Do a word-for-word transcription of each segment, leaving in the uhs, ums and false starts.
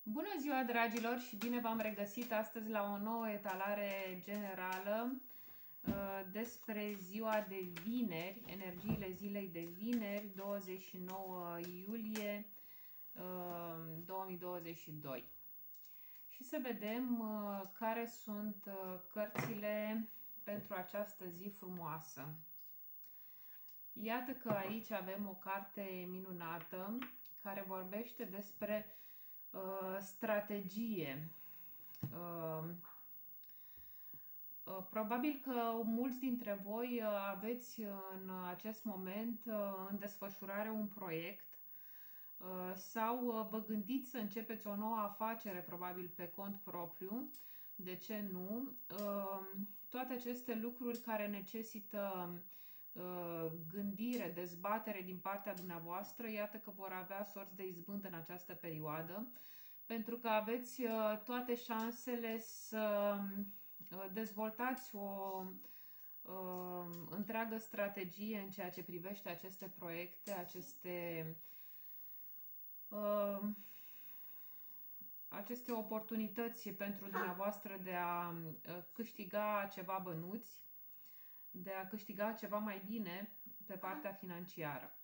Bună ziua, dragilor, și bine v-am regăsit astăzi la o nouă etalare generală uh, despre ziua de vineri, energiile zilei de vineri, douăzeci și nouă iulie uh, două mii douăzeci și doi. Și să vedem uh, care sunt uh, cărțile pentru această zi frumoasă. Iată că aici avem o carte minunată care vorbește despre uh, strategie. Uh, uh, probabil că mulți dintre voi uh, aveți în acest moment uh, în desfășurare un proiect uh, sau uh, vă gândiți să începeți o nouă afacere, probabil pe cont propriu. De ce nu? Uh, toate aceste lucruri care necesită gândire, dezbatere din partea dumneavoastră, iată că vor avea sorți de izbândă în această perioadă, pentru că aveți toate șansele să dezvoltați o uh, întreagă strategie în ceea ce privește aceste proiecte, aceste uh, aceste oportunități pentru dumneavoastră de a câștiga ceva bănuți, de a câștiga ceva mai bine pe partea financiară.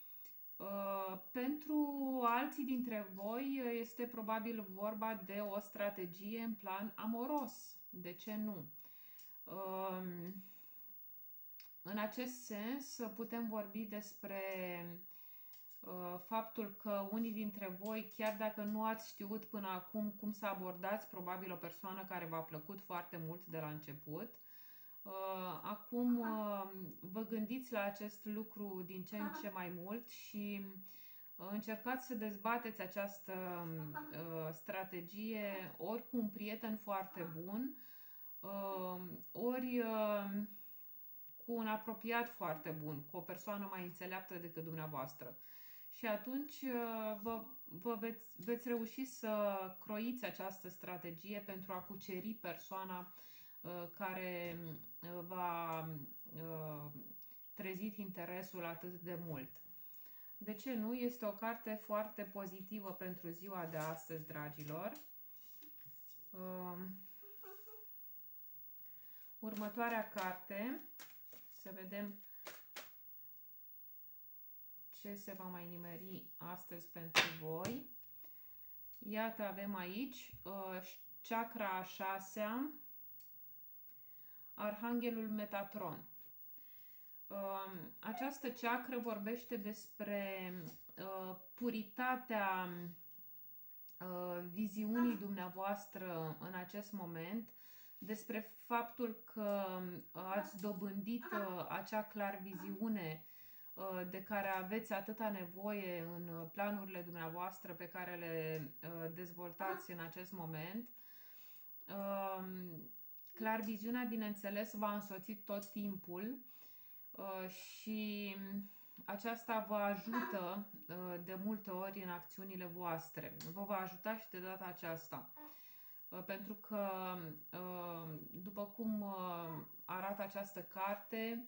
Pentru alții dintre voi este probabil vorba de o strategie în plan amoros. De ce nu? În acest sens putem vorbi despre faptul că unii dintre voi, chiar dacă nu ați știut până acum cum să abordați probabil o persoană care v-a plăcut foarte mult de la început, acum vă gândiți la acest lucru din ce în ce mai mult și încercați să dezbateți această strategie ori cu un prieten foarte bun, ori cu un apropiat foarte bun, cu o persoană mai înțeleaptă decât dumneavoastră. Și atunci vă, vă veți, veți reuși să croiți această strategie pentru a cuceri persoana care v-a trezit interesul atât de mult. De ce nu? Este o carte foarte pozitivă pentru ziua de astăzi, dragilor. Următoarea carte, să vedem ce se va mai nimeri astăzi pentru voi. Iată, avem aici chakra a șasea, Arhanghelul Metatron. Această chakră vorbește despre puritatea viziunii dumneavoastră în acest moment, despre faptul că ați dobândit acea clar viziune de care aveți atâta nevoie în planurile dumneavoastră pe care le dezvoltați în acest moment. Clar viziunea, bineînțeles, v-a însoțit tot timpul și aceasta vă ajută de multe ori în acțiunile voastre. Vă va ajuta și de data aceasta. Pentru că, după cum arată această carte,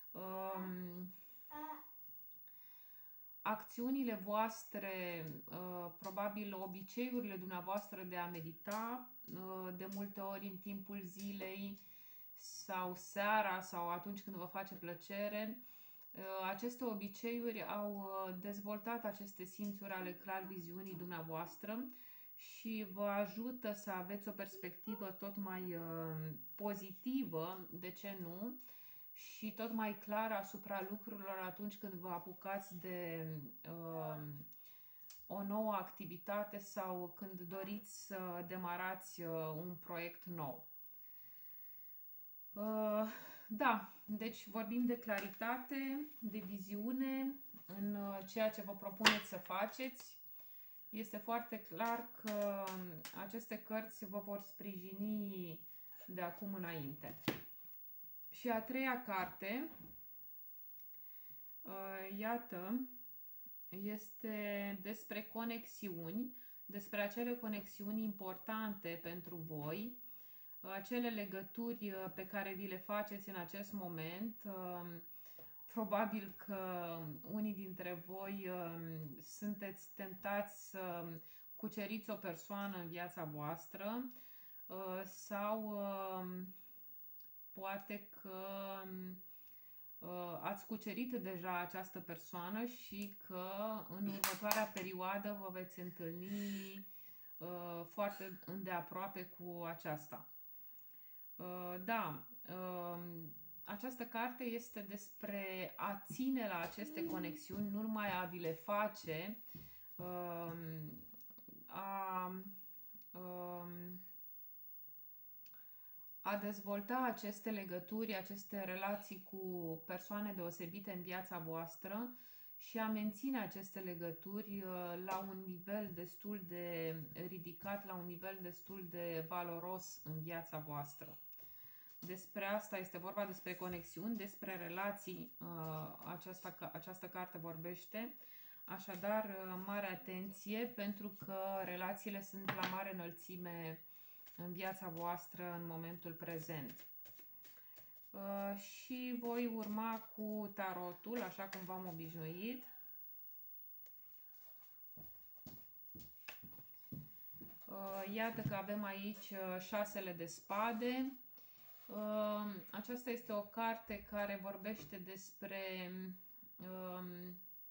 acțiunile voastre, probabil obiceiurile dumneavoastră de a medita, de multe ori în timpul zilei sau seara sau atunci când vă face plăcere, aceste obiceiuri au dezvoltat aceste simțuri ale clarviziunii dumneavoastră și vă ajută să aveți o perspectivă tot mai pozitivă, de ce nu, și tot mai clară asupra lucrurilor atunci când vă apucați de uh, o nouă activitate sau când doriți să demarați uh, un proiect nou. Uh, da, deci vorbim de claritate, de viziune în uh, ceea ce vă propuneți să faceți. Este foarte clar că aceste cărți vă vor sprijini de acum înainte. Și a treia carte, iată, este despre conexiuni, despre acele conexiuni importante pentru voi, acele legături pe care vi le faceți în acest moment. Probabil că unii dintre voi sunteți tentați să cuceriți o persoană în viața voastră uh, sau uh, poate că uh, ați cucerit deja această persoană și că în următoarea perioadă vă veți întâlni uh, foarte îndeaproape cu aceasta. Uh, da, uh, această carte este despre a ține la aceste conexiuni, nu numai a vi le face, uh, a, uh, a dezvolta aceste legături, aceste relații cu persoane deosebite în viața voastră și a menține aceste legături la un nivel destul de ridicat, la un nivel destul de valoros în viața voastră. Despre asta este vorba, despre conexiuni, despre relații, această, această carte vorbește. Așadar, mare atenție, pentru că relațiile sunt la mare înălțime în viața voastră în momentul prezent. Uh, și voi urma cu tarotul, așa cum v-am obișnuit. Uh, iată că avem aici șasele de spade. Uh, aceasta este o carte care vorbește despre uh,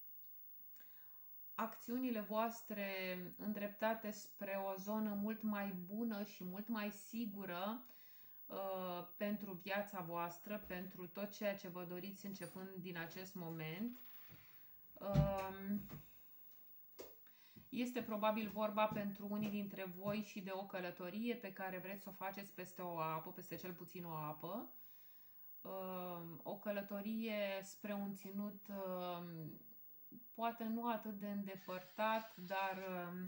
acțiunile voastre îndreptate spre o zonă mult mai bună și mult mai sigură uh, pentru viața voastră, pentru tot ceea ce vă doriți începând din acest moment. Uh, este probabil vorba pentru unii dintre voi și de o călătorie pe care vreți să o faceți peste o apă, peste cel puțin o apă. Uh, o călătorie spre un ținut uh, poate nu atât de îndepărtat, dar,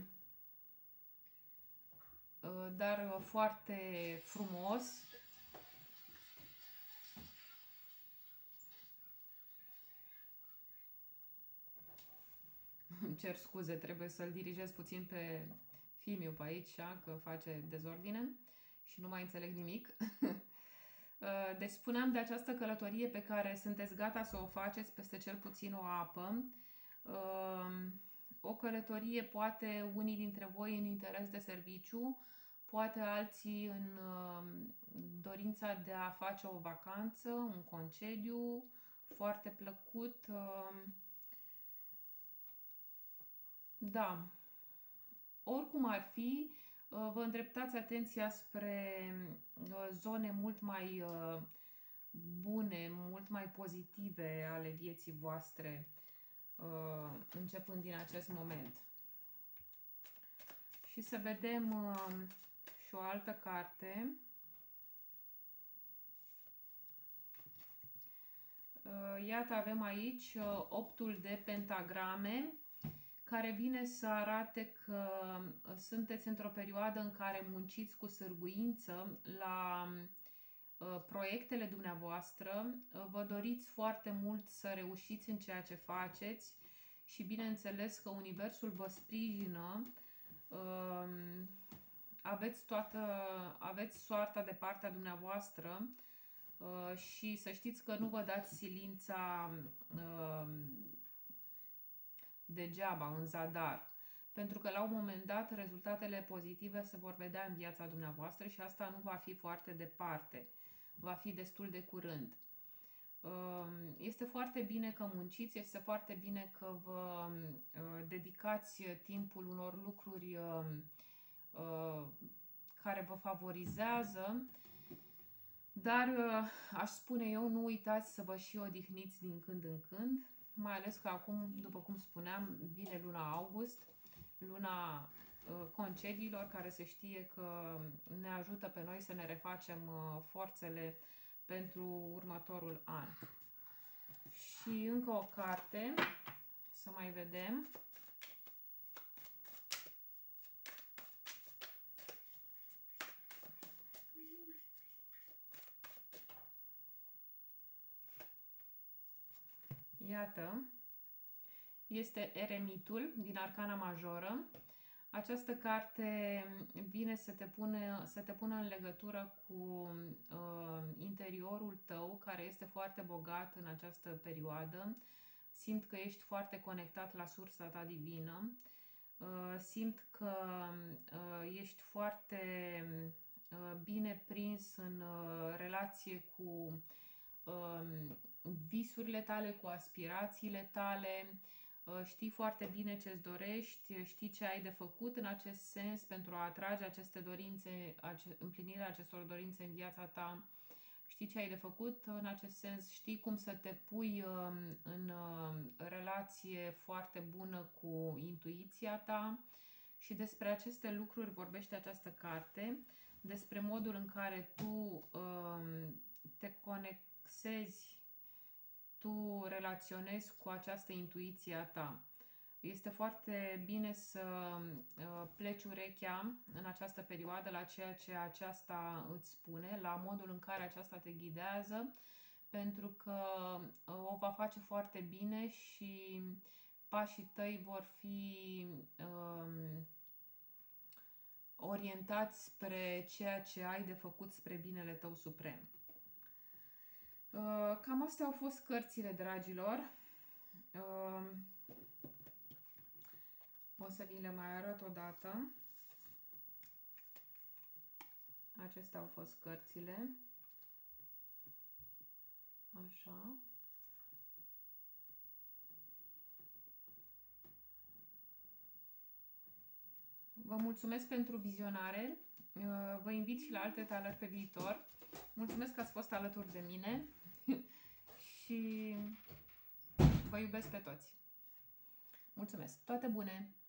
dar foarte frumos. Îmi cer scuze, trebuie să-l dirigez puțin pe Fimiu pe aici, că face dezordine și nu mai înțeleg nimic. Deci spuneam de această călătorie pe care sunteți gata să o faceți peste cel puțin o apă. O călătorie poate unii dintre voi în interes de serviciu, poate alții în dorința de a face o vacanță, un concediu foarte plăcut. Da, oricum ar fi, vă îndreptați atenția spre zone mult mai bune, mult mai pozitive ale vieții voastre, începând din acest moment. Și să vedem și o altă carte. Iată, avem aici optul de pentagrame, care vine să arate că sunteți într-o perioadă în care munciți cu sârguință la proiectele dumneavoastră, vă doriți foarte mult să reușiți în ceea ce faceți și bineînțeles că Universul vă sprijină, aveți, toată, aveți soarta de partea dumneavoastră și să știți că nu vă dați silința degeaba, în zadar. Pentru că la un moment dat rezultatele pozitive se vor vedea în viața dumneavoastră și asta nu va fi foarte departe. Va fi destul de curând. Este foarte bine că munciți, este foarte bine că vă dedicați timpul unor lucruri care vă favorizează, dar aș spune eu, nu uitați să vă și odihniți din când în când, mai ales că acum, după cum spuneam, vine luna august, luna concediilor, care se știe că ne ajută pe noi să ne refacem forțele pentru următorul an. Și încă o carte, să mai vedem. Iată, este Eremitul din Arcana Majoră. Această carte vine să te, pune, să te pună în legătură cu uh, interiorul tău, care este foarte bogat în această perioadă. Simt că ești foarte conectat la sursa ta divină. Simt că ești foarte bine prins în relație cu visurile tale, cu aspirațiile tale. Știi foarte bine ce-ți dorești, știi ce ai de făcut în acest sens pentru a atrage aceste dorințe, împlinirea acestor dorințe în viața ta. Știi ce ai de făcut în acest sens, știi cum să te pui în relație foarte bună cu intuiția ta și despre aceste lucruri vorbește această carte, despre modul în care tu te conexezi, tu relaționezi cu această intuiție a ta. Este foarte bine să pleci urechea în această perioadă la ceea ce aceasta îți spune, la modul în care aceasta te ghidează, pentru că o va face foarte bine și pașii tăi vor fi um, orientați spre ceea ce ai de făcut spre binele tău suprem. Cam astea au fost cărțile, dragilor. O să vi le mai arăt o dată. Acestea au fost cărțile. Așa. Vă mulțumesc pentru vizionare. Vă invit și la alte talări pe viitor. Mulțumesc că ați fost alături de mine și vă iubesc pe toți. Mulțumesc! Toate bune!